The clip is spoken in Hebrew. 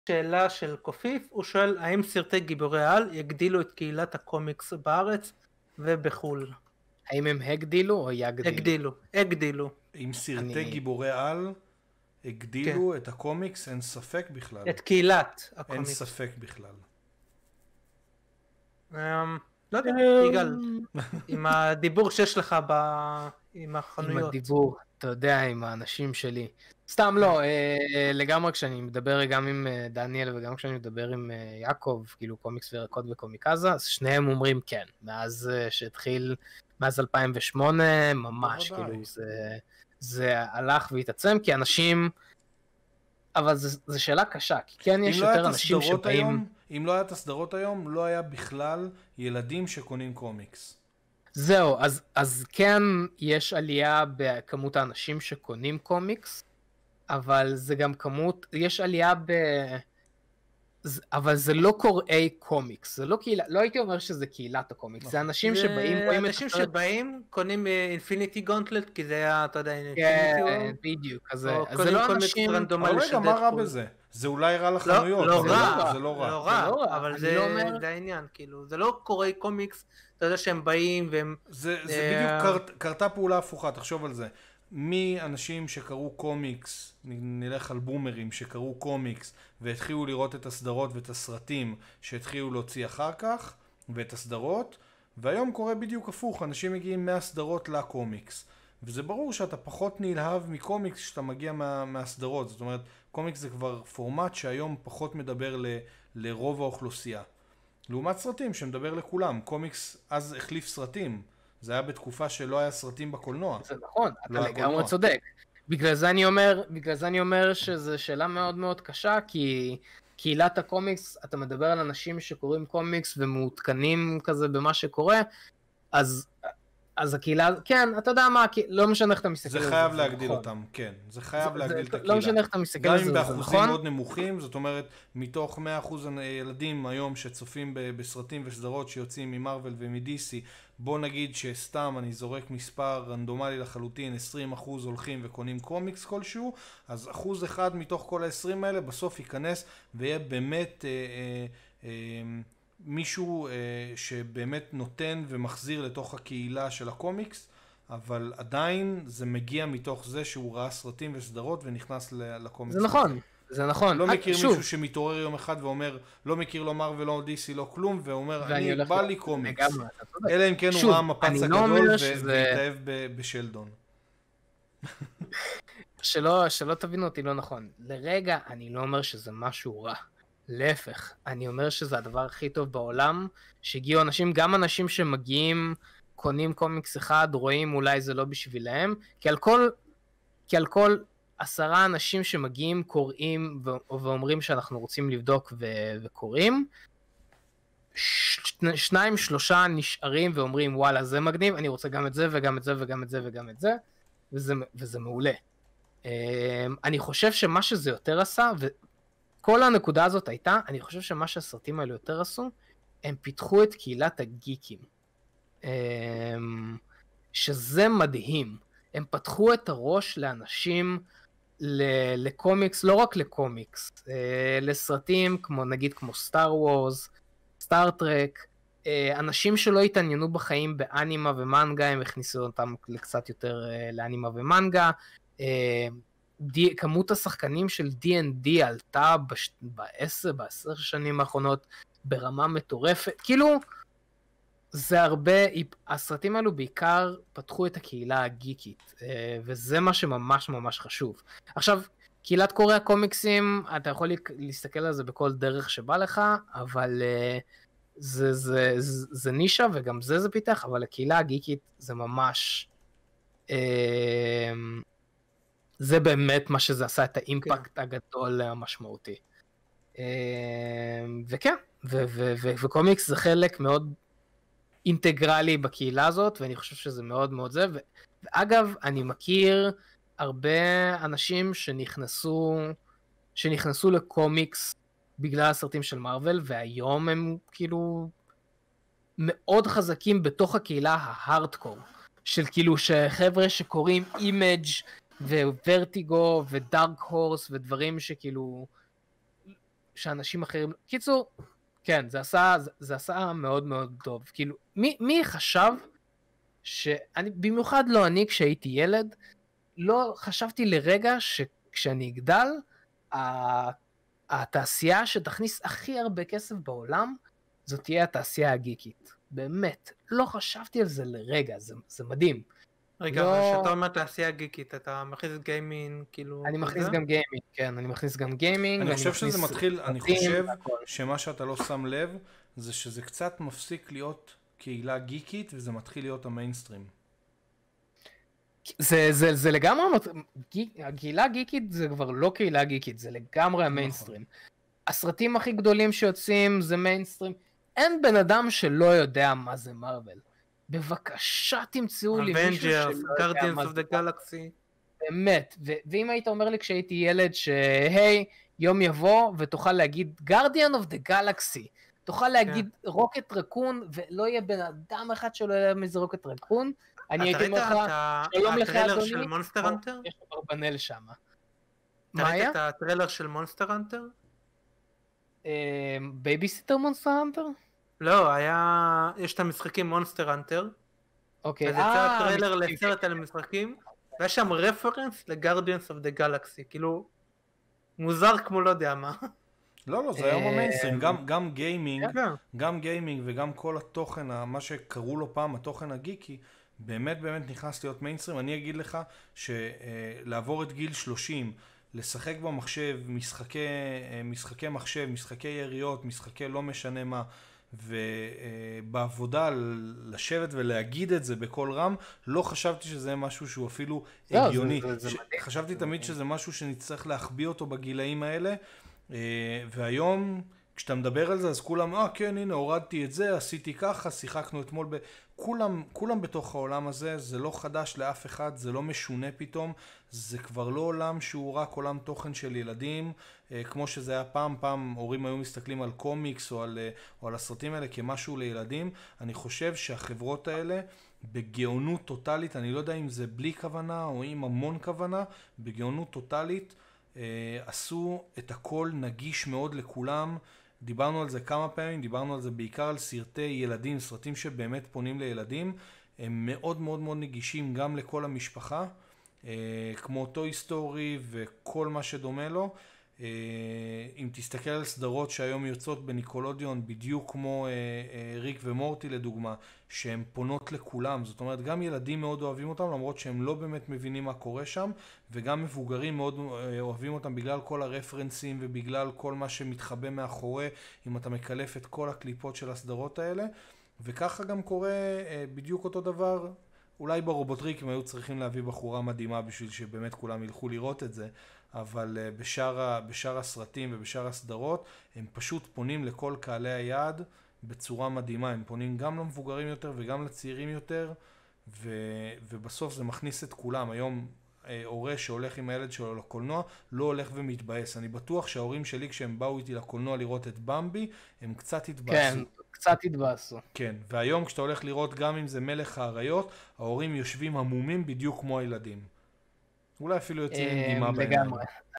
שאלה של קופיף, הוא שואל האם סרטי גיבורי על יגדילו את קהילת הקומיקס בארץ ובחול? האם הם הגדילו או יגדילו? הגדילו. אם סרטי גיבורי על הגדילו את הקומיקס, אין ספק בכלל. את קהילת אין הקומיקס. ספק בכלל. לא יודע, יגאל, עם הדיבור שיש לך עם החנויות. עם הדיבור, אתה יודע, עם האנשים שלי. סתם לא, לגמרי כשאני מדבר גם עם דניאל וגם כשאני מדבר עם יעקב, כאילו קומיקס וירקות וקומיקזה, אז שניהם אומרים כן. מאז שהתחיל, מאז 2008, ממש, כאילו זה הלך והתעצם, כי אנשים, אבל זו שאלה קשה, כי כן יש יותר אנשים שבאים... אם לא היה את הסדרות היום, לא היה בכלל ילדים שקונים קומיקס. זהו, אז כן יש עלייה בכמות האנשים שקונים קומיקס, אבל זה גם כמות, יש עלייה אבל זה לא קוראי קומיקס, זה לא קהילה, לא הייתי אומר שזה קהילת הקומיקס, זה אנשים שבאים, רואים אנשים שבאים, קונים אינפיניטי גונטלט, כי זה היה, אתה יודע, כן, בדיוק, אז זה לא אנשים... אבל רגע, מה רע בזה? זה אולי רע לחנויות, זה לא רע. אבל זה העניין, כאילו, זה לא קוראי קומיקס, אתה יודע שהם באים והם... זה בדיוק קרתה פעולה הפוכה, תחשוב על זה. מאנשים שקראו קומיקס, נלך על בומרים שקראו קומיקס והתחילו לראות את הסדרות ואת הסרטים שהתחילו להוציא אחר כך ואת הסדרות, והיום קורה בדיוק הפוך, אנשים מגיעים מהסדרות לקומיקס, וזה ברור שאתה פחות נלהב מקומיקס שאתה מגיע מהסדרות, זאת אומרת קומיקס זה כבר פורמט שהיום פחות מדבר לרוב האוכלוסייה, לעומת סרטים שמדבר לכולם. קומיקס אז החליף סרטים, זה היה בתקופה שלא היה סרטים בקולנוע. זה נכון, אתה לגמרי צודק. בגלל זה אני אומר שזו שאלה מאוד מאוד קשה, כי קהילת הקומיקס, אתה מדבר על אנשים שקוראים קומיקס ומעודכנים כזה במה שקורה, אז הקהילה, כן, אתה יודע מה, לא משנה איך אתה מסתכל על זה. זה חייב להגדיל אותם, כן. זה חייב להגדיל את הקהילה. לא משנה איך אתה מסתכל על זה, גם אם באחוזים מאוד נמוכים, זאת אומרת, מתוך 100% ילדים היום שצופים בסרטים וסדרות שיוצאים ממרוול ומ-DC, בוא נגיד שסתם אני זורק מספר רנדומלי לחלוטין, 20% הולכים וקונים קומיקס כלשהו, אז 1% מתוך כל ה-20 האלה בסוף ייכנס ויהיה באמת... מישהו שבאמת נותן ומחזיר לתוך הקהילה של הקומיקס, אבל עדיין זה מגיע מתוך זה שהוא ראה סרטים וסדרות ונכנס לקומיקס. זה נכון, זה נכון. לא מכיר מישהו שמתעורר יום אחד ואומר, לא מכיר לא מרוול ולא DC לא כלום, ואומר, אני בא לי קומיקס. אלא אם כן הוא ראה מפץ הגדול והתאהב בשלדון. שלא תבינו אותי לא נכון. לרגע אני לא אומר שזה משהו רע. להפך, אני אומר שזה הדבר הכי טוב בעולם, שהגיעו אנשים, גם אנשים שמגיעים, קונים קומיקס אחד, רואים אולי זה לא בשבילהם, כי על כל 10 אנשים שמגיעים, קוראים ואומרים שאנחנו רוצים לבדוק וקוראים, 2-3 נשארים ואומרים וואלה זה מגניב, אני רוצה גם את זה וגם את זה וגם את זה וגם את זה, וזה מעולה. אני חושב שמה שזה יותר עשה, כל הנקודה הזאת הייתה, אני חושב שמה שהסרטים האלה יותר עשו, הם פיתחו את קהילת הגיקים. שזה מדהים. הם פתחו את הראש לאנשים, לקומיקס, לא רק לקומיקס, לסרטים כמו נגיד כמו סטאר וורס, סטאר טרק, אנשים שלא התעניינו בחיים באנימה ומנגה, הם הכניסו אותם קצת יותר לאנימה ומנגה, כמות השחקנים של D&D עלתה ב10 שנים האחרונות ברמה מטורפת, כאילו זה הרבה, הסרטים האלו בעיקר פתחו את הקהילה הגיקית, וזה מה שממש ממש חשוב. עכשיו, קהילת קוראי הקומיקסים, אתה יכול להסתכל על זה בכל דרך שבא לך, אבל זה נישה וגם זה פיתח, אבל הקהילה הגיקית זה ממש... זה באמת מה שזה עשה את האימפקט הגדול המשמעותי. וכן, וקומיקס זה חלק מאוד אינטגרלי בקהילה הזאת, ואני חושב שזה מאוד מאוד זה, ואגב, אני מכיר הרבה אנשים שנכנסו לקומיקס בגלל הסרטים של מרוול, והיום הם כאילו מאוד חזקים בתוך הקהילה ההארדקור, של כאילו שחבר'ה שקוראים אימג' וורטיגו ודארק הורס ודברים שכאילו שאנשים אחרים... קיצור, כן, זה עשה מאוד מאוד טוב. כאילו, מי חשב במיוחד לא אני כשהייתי ילד, לא חשבתי לרגע שכשאני אגדל, התעשייה שתכניס הכי הרבה כסף בעולם, זאת תהיה התעשייה הגיקית. באמת, לא חשבתי על זה לרגע, זה מדהים. רגע, אבל כשאתה אומר תעשייה גיקית, אתה מכניס גיימינג, כאילו... אני מכניס גם גיימינג, כן, אני מכניס גם גיימינג. אני חושב שזה מתחיל, אני חושב שמה שאתה לא שם לב, זה שזה קצת מפסיק להיות קהילה גיקית, וזה מתחיל להיות המיינסטרים. זה לגמרי, הקהילה גיקית זה כבר לא קהילה גיקית, זה לגמרי המיינסטרים. הסרטים הכי גדולים שיוצאים זה מיינסטרים. אין בן אדם שלא יודע מה זה מרוול. בבקשה תמצאו לי מישהו שלא יודע מה זה גלקסי. באמת, ואם היית אומר לי כשהייתי ילד שהי, יום יבוא ותוכל להגיד Guardian of the Galaxy, תוכל להגיד רוקט רקון, ולא יהיה בן אדם אחד שלא יודע מי זה רוקט רקון, אני הייתי אומר לך, שלום לך אדוני, של מונסטר הנטר? יש אברבנל שם. אתה ראית את הטריילר של מונסטר הנטר? בייביסיטר מונסטר הנטר? לא, יש את המשחקים מונסטר הנטר. אוקיי. וזה יצא טריילר לסרט על המשחקים, ויש שם רפרנס לגארדיאנס אוף דה גלקסי, כאילו, מוזר כמו לא יודע מה. לא, זה היום המיינסטרים, גם גיימינג וגם כל התוכן, מה שקראו לו פעם, התוכן הגיקי, באמת נכנס להיות מיינסטרים. אני אגיד לך שלעבור את גיל 30, לשחק במחשב, משחקי מחשב, משחקי יריות, משחקי לא משנה מה, ובעבודה לשבת ולהגיד את זה בכל רם, לא חשבתי שזה משהו שהוא אפילו הגיוני. חשבתי תמיד שזה משהו שנצטרך להחביא אותו בגילאים האלה, והיום כשאתה מדבר על זה אז כולם, כן, הנה הורדתי את זה, עשיתי ככה, שיחקנו אתמול כולם בתוך העולם הזה, זה לא חדש לאף אחד, זה לא משונה פתאום, זה כבר לא עולם שהוא רק עולם תוכן של ילדים, כמו שזה היה פעם הורים היו מסתכלים על קומיקס או על הסרטים האלה כמשהו לילדים. אני חושב שהחברות האלה בגאונות טוטלית, אני לא יודע אם זה בלי כוונה או עם המון כוונה, בגאונות טוטלית עשו את הכל נגיש מאוד לכולם. דיברנו על זה כמה פעמים, דיברנו על זה בעיקר על סרטי ילדים, סרטים שבאמת פונים לילדים, הם מאוד מאוד מאוד נגישים גם לכל המשפחה, כמו טוי סטורי וכל מה שדומה לו. אם תסתכל על סדרות שהיום יוצאות בניקולודיון, בדיוק כמו ריק ומורטי לדוגמה, שהן פונות לכולם, זאת אומרת גם ילדים מאוד אוהבים אותם למרות שהם לא באמת מבינים מה קורה שם, וגם מבוגרים מאוד אוהבים אותם בגלל כל הרפרנסים ובגלל כל מה שמתחבא מאחורי, אם אתה מקלף את כל הקליפות של הסדרות האלה. וככה גם קורה בדיוק אותו דבר, אולי ברובוטריק הם היו צריכים להביא בחורה מדהימה בשביל שבאמת כולם ילכו לראות את זה, אבל בשאר הסרטים ובשאר הסדרות הם פשוט פונים לכל קהלי היעד בצורה מדהימה. הם פונים גם למבוגרים יותר וגם לצעירים יותר, ובסוף זה מכניס את כולם. היום הורה שהולך עם הילד שלו לקולנוע לא הולך ומתבאס. אני בטוח שההורים שלי כשהם באו איתי לקולנוע לראות את במבי הם קצת התבאסו. כן, קצת התבאסו. כן, והיום כשאתה הולך לראות גם אם זה מלך האריות, ההורים יושבים המומים בדיוק כמו הילדים. אולי אפילו יוצאים עם דמעה בעיניים. לגמרי.